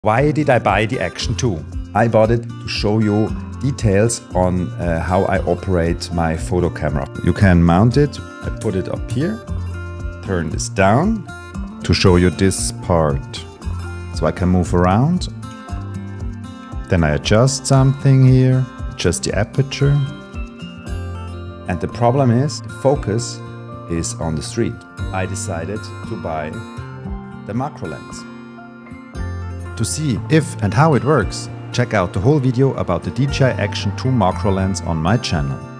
Why did I buy the Action 2? I bought it to show you details on how I operate my photo camera. You can mount it. I put it up here, turn this down to show you this part. So I can move around. Then I adjust something here, adjust the aperture. And the problem is, the focus is on the street. I decided to buy the macro lens. To see if and how it works, check out the whole video about the DJI Action 2 macro lens on my channel.